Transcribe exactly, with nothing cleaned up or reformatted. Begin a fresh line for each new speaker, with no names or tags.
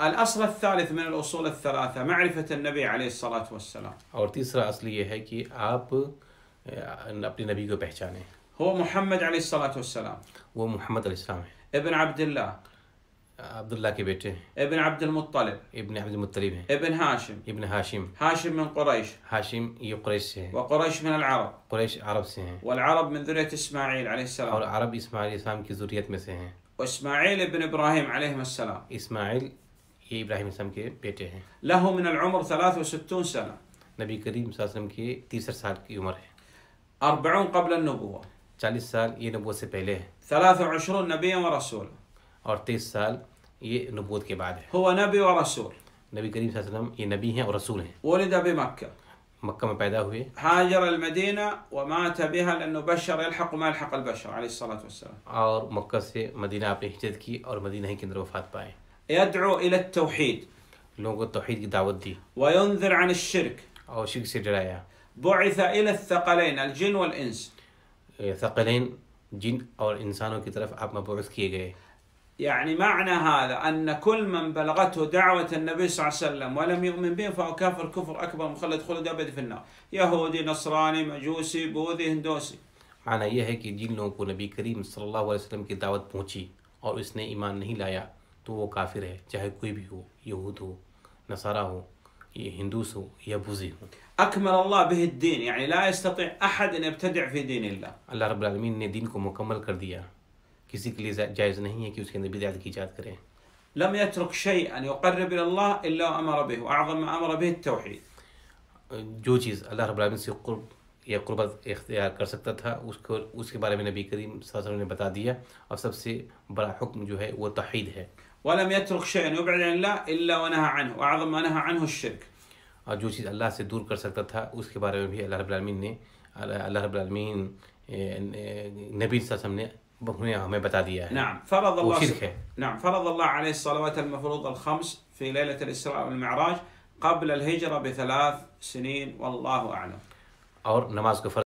الأصل الثالث من الأصول الثلاثة معرفة النبي عليه الصلاة والسلام.
और तीसरा असल ये है कि आप अपने नबी को पहचानें.
هو محمد عليه الصلاة والسلام.
वो मोहम्मद अलैहिस्सलाम है.
ابن عبد الله.
अब्दुल्ला के बेटे हैं.
ابن عبد المطلب.
इब्न अब्दुल मुत्तलिब हैं.
ابن هاشم.
इब्न हाशिम.
هاشم من قريش.
हाशिम ये कुरैश से हैं.
وقريش من العرب.
कुरैश अरब से हैं.
والعرب من ذرية إسماعيل عليه السلام.
और अरब इस्माइल इस्लाम की ज़ुर्रियत में से हैं.
وإسماعيل ابن إبراهيم عليه السلام.
इस्माइल ये इब्राहिम इस्लाम के बेटे हैं.
له من العمر ثلاث وستون سنة.
नबी करीम सल्लल्लाहु अलैहि वसल्लम की तीसरे साल की उम्र है.
أربعون قبل النبوة.
चालीस साल ये नबूवत से पहले है.
ثلاث وعشرون نبيا ورسولا.
और तेईस साल ये नबूवत के बाद है.
هو نبي ورسول.
नबी करीम सल्लल्लाहु अलैहि वसल्लम ये नबी हैं और रसूल हैं.
ولد بمكة.
मक्का में पैदा हुए.
هاجر المدينة ومات بها لأنه بشر يلحق ما يلحق البشر عليه الصلاة والسلام.
और मक्का से मदीना आपने हिजरत की और मदीना ही के अंदर वफात पाए.
يدعو إلى التوحيद.
लोगों को तौहीद की दावत दी.
وينذر عن الشرك.
और शिर्क से डराया.
بعث إلى الثقلين الجن والإنس.
ثقلين जिन और इंसानों की तरफ आप मबऊस किए गए.
يعني معنى هذا أن كل من بلغته دعوة النبي صلى الله عليه وسلم ولم يؤمن به فهو كافر كفر أكبر مخلد خلد أبد في النار. يهودي نصراني مجوسي بوذي هندوسي.
माना यह है कि जिन लोगों को नबी करीम सल्लल्लाहु अलैहि वसल्लम की दावत पहुंची और उसने ईमान नहीं लाया तो वो काफिर है, चाहे कोई भी हो, यहूद हो, नसारा हो, ये हिंदूस हो या बुज़ी हो.
أكمل الله به الدين يعني لا يستطيع أحد أن يبتدع في دين الله.
अल्लाह रब्बुल आलमीन ने दीन को मुकम्मल कर दिया. किसी के लिए जायज़ नहीं है कि उसके अंदर बिदअत की इजाद करें.
لم يترك شيئا يقرب إلى الله إلا وأمر به وأعظم ما أمر به التوحيد.
जो चीज़ अल्लाह रब्बुल आलमीन से कुर्ब या कुर्बत इख्तियार कर सकता था उसको उसके बारे में नबी करीम सल्लल्लाहु अलैहि वसल्लम ने बता दिया और सबसे बड़ा हुक्म जो है वो तौहीद है.
ولم يترك شيئا يبعد عن الله إلا ونهى عنه وأعظم ما नहा عنه الشرك.
और जो चीज़ अल्लाह से दूर कर सकता था उसके बारे में भी अल्लाह रब्बुल आलमीन ने अल्लाह रब्बुल आलमीन नबी सल्लल्लाहु अलैहि वसल्लम ने हमें बता दिया है.
نعم فرض الله
शिर्क है.
نعم فرض الله عليه الصلوات المفروضة الخمس في ليلة الإسراء والمعراج قبل الهجرة بثلاث سنين والله أعلم.
और नमाज को